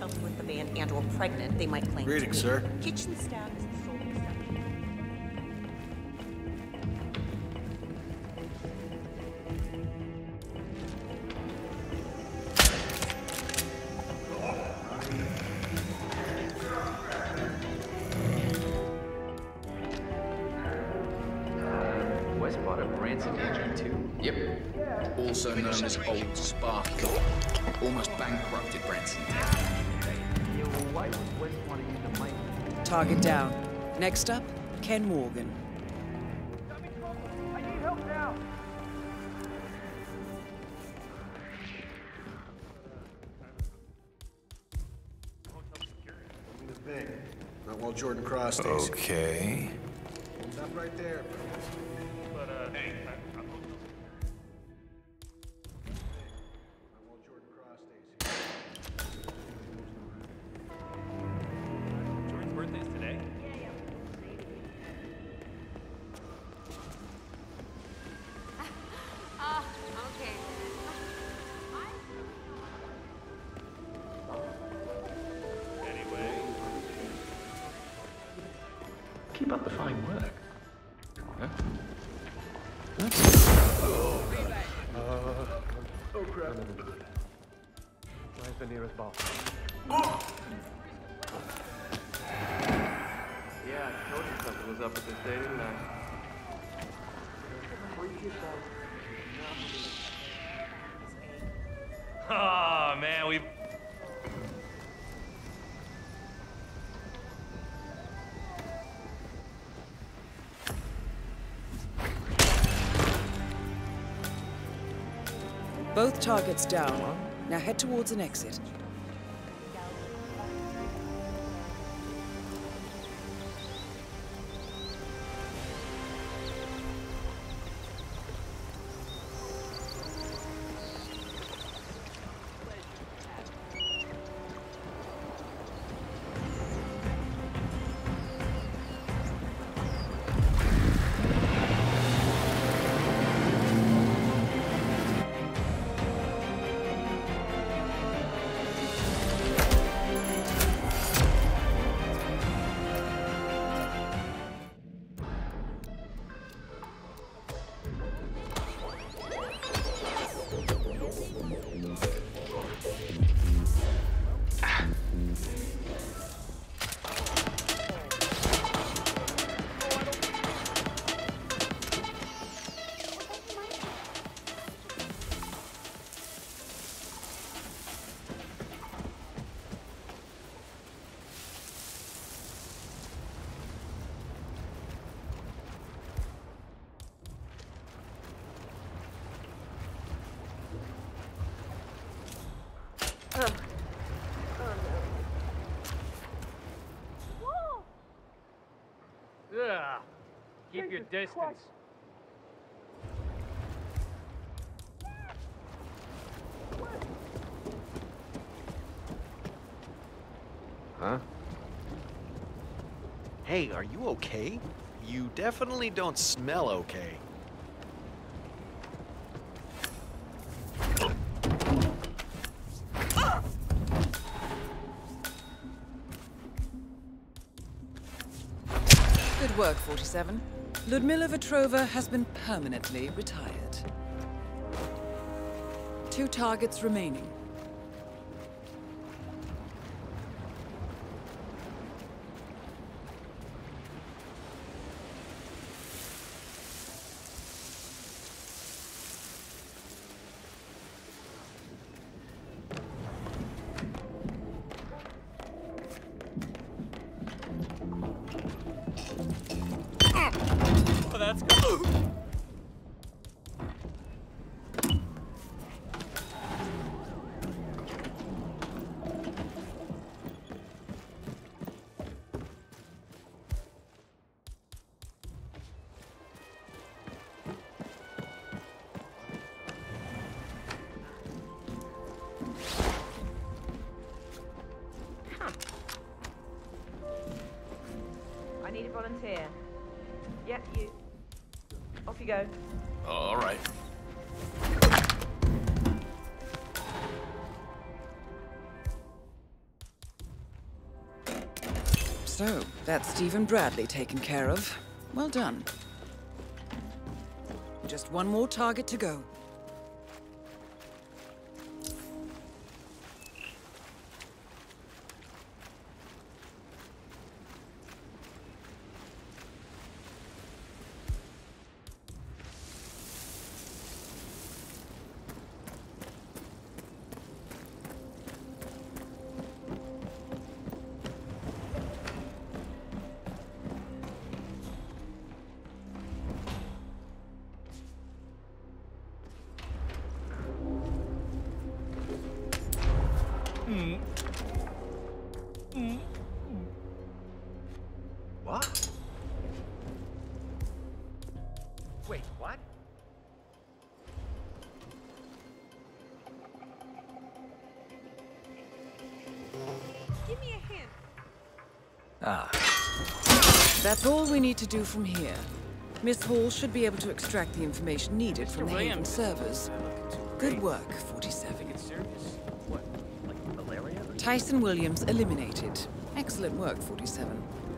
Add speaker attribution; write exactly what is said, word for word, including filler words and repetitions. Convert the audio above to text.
Speaker 1: help with the van and or pregnant, they might claim
Speaker 2: Greetings,
Speaker 1: to be.
Speaker 2: sir.
Speaker 1: Kitchen staff is the sole exception.
Speaker 3: Yep. Also known as Old Sparky. Almost bankrupted Branson.
Speaker 4: Target down. Next up, Ken Morgan.
Speaker 5: I need help now.
Speaker 2: Not while Jordan Cross stays.
Speaker 6: Okay.
Speaker 2: Stop right there.
Speaker 5: But, uh, hey, I, I'm
Speaker 2: Not while Jordan Cross stays here.
Speaker 5: Jordan's birthday's today?
Speaker 7: Ah, okay.
Speaker 5: Anyway.
Speaker 8: Keep up the fine work. Huh?
Speaker 5: Oh crap.
Speaker 8: Where's the nearest bar?
Speaker 9: Yeah, I told you something was up with this day, didn't I?
Speaker 5: Oh man, we.
Speaker 4: Both targets down. Now head towards an exit.
Speaker 5: Yeah. Keep your distance.
Speaker 8: Huh?
Speaker 10: Hey, are you okay? You definitely don't smell okay.
Speaker 4: Good work, forty-seven. Ludmila Vetrova has been permanently retired. Two targets remaining.
Speaker 5: Oh, that's good.
Speaker 11: I need a volunteer. Yep, you. Off you go.
Speaker 6: All right.
Speaker 4: So, that's Stephen Bradley taken care of. Well done. Just one more target to go.
Speaker 10: What? Wait, what?
Speaker 11: Give me a hint.
Speaker 10: Ah.
Speaker 4: That's all we need to do from here. Miss Hall should be able to extract the information needed from the Haven
Speaker 8: Williams.
Speaker 4: servers. Good work, forty-seven.
Speaker 8: It's serious? What? Like malaria?
Speaker 4: Tyson Williams eliminated. Excellent work, forty-seven.